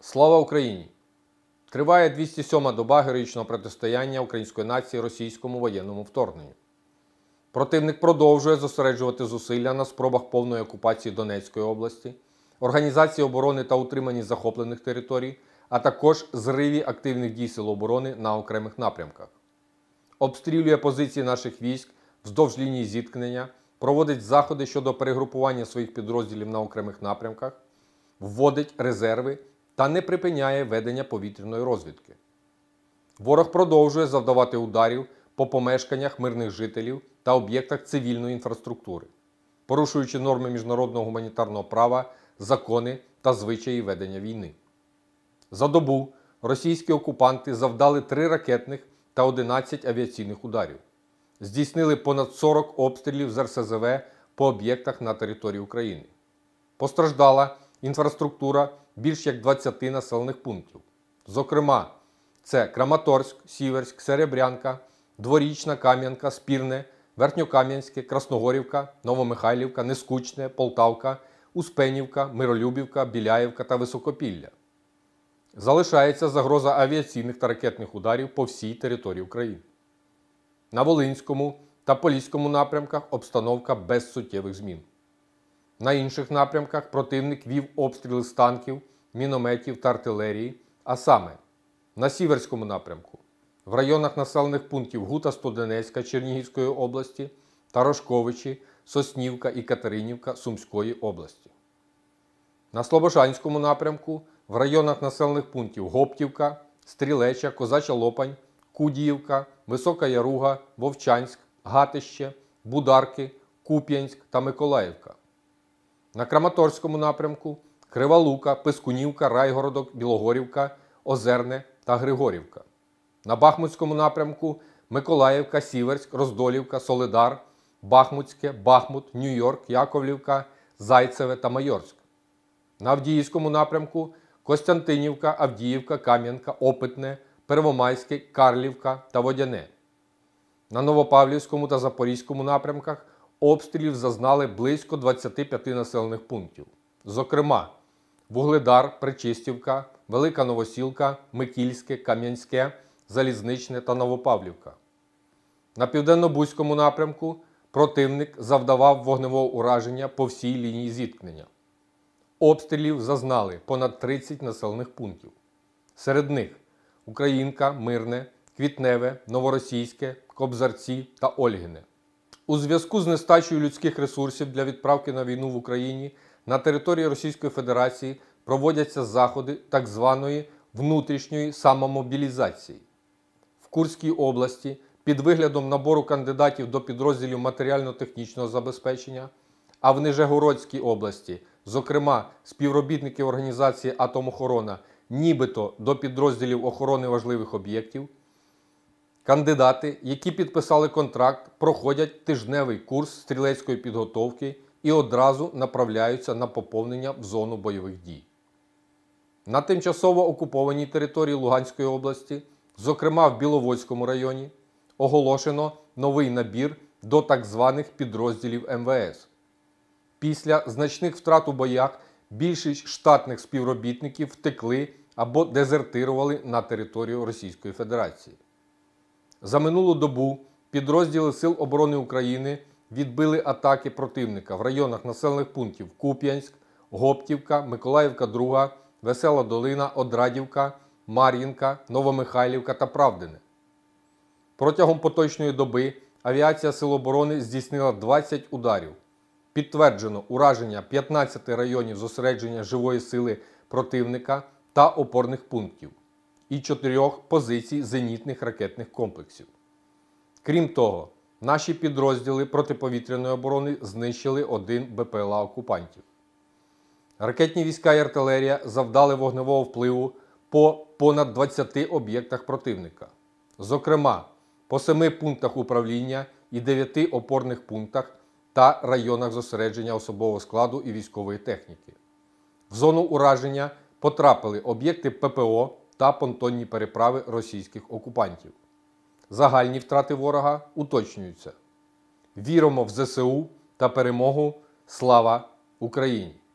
Слава Україні! Триває 207-ма доба героїчного протистояння української нації російському воєнному вторгненню. Противник продовжує зосереджувати зусилля на спробах повної окупації Донецької області, організації оборони та утриманні захоплених територій, а також зриві активних дій Сил оборони на окремих напрямках. Обстрілює позиції наших військ вздовж лінії зіткнення, проводить заходи щодо перегрупування своїх підрозділів на окремих напрямках, вводить резерви та не припиняє ведення повітряної розвідки. Ворог продовжує завдавати ударів по помешканнях мирних жителів та об'єктах цивільної інфраструктури, порушуючи норми міжнародного гуманітарного права, закони та звичаї ведення війни. За добу російські окупанти завдали 3 ракетних та 11 авіаційних ударів. Здійснили понад 40 обстрілів з РСЗВ по об'єктах на території України. Постраждала інфраструктура більш як 20 населених пунктів. Зокрема, це Краматорськ, Сіверськ, Серебрянка, Дворічна, Кам'янка, Спірне, Верхньокам'янське, Красногорівка, Новомихайлівка, Нескучне, Полтавка, Успенівка, Миролюбівка, Біляївка та Високопілля. Залишається загроза авіаційних та ракетних ударів по всій території України. На Волинському та Поліському напрямках обстановка без суттєвих змін. На інших напрямках противник вів обстріли з танків, мінометів та артилерії, а саме на Сіверському напрямку, в районах населених пунктів Гута-Студенецька Чернігівської області та Рожковичі, Соснівка і Катеринівка Сумської області. На Слобожанському напрямку, в районах населених пунктів Гоптівка, Стрілеча, Козача Лопань, Кудіївка, Висока Яруга, Вовчанськ, Гатище, Бударки, Куп'янськ та Миколаївка. На Краматорському напрямку Крива Лука, Пискунівка, Райгородок, Білогорівка, Озерне та Григорівка. На Бахмутському напрямку Миколаївка, Сіверськ, Роздолівка, Солидар, Бахмутське, Бахмут, Нью-Йорк, Яковлівка, Зайцеве та Майорськ. На Авдіївському напрямку Костянтинівка, Авдіївка, Кам'янка, Опитне, Первомайське, Карлівка та Водяне. На Новопавлівському та Запорізькому напрямках обстрілів зазнали близько 25 населених пунктів. Зокрема, Вугледар, Причистівка, Велика Новосілка, Микільське, Кам'янське, Залізничне та Новопавлівка. На Південно-Бузькому напрямку противник завдавав вогневого ураження по всій лінії зіткнення. Обстрілів зазнали понад 30 населених пунктів. Серед них Українка, Мирне, Квітневе, Новоросійське, Кобзарці та Ольгине. У зв'язку з нестачею людських ресурсів для відправки на війну в Україні на території Російської Федерації проводяться заходи так званої внутрішньої самомобілізації. В Курській області під виглядом набору кандидатів до підрозділів матеріально-технічного забезпечення, а в Нижегородській області, зокрема співробітників організації «Атомохорона», нібито до підрозділів охорони важливих об'єктів, кандидати, які підписали контракт, проходять тижневий курс стрілецької підготовки і одразу направляються на поповнення в зону бойових дій. На тимчасово окупованій території Луганської області, зокрема в Біловодському районі, оголошено новий набір до так званих підрозділів МВС. Після значних втрат у боях більшість штатних співробітників втекли або дезертирували на територію Російської Федерації. За минулу добу підрозділи Сил оборони України відбили атаки противника в районах населених пунктів Куп'янськ, Гоптівка, Миколаївка-2, Весела Долина, Одрадівка, Мар'їнка, Новомихайлівка та Правдине. Протягом поточної доби авіація Сил оборони здійснила 20 ударів. Підтверджено ураження 15 районів зосередження живої сили противника та опорних пунктів і 4 позицій зенітних ракетних комплексів. Крім того, наші підрозділи протиповітряної оборони знищили 1 БПЛА окупантів. Ракетні війська і артилерія завдали вогневого впливу по понад 20 об'єктах противника. Зокрема, по 7 пунктах управління і 9 опорних пунктах та районах зосередження особового складу і військової техніки. В зону ураження потрапили об'єкти ППО та понтонні переправи російських окупантів. Загальні втрати ворога уточнюються. Віримо в ЗСУ та перемогу. Слава Україні!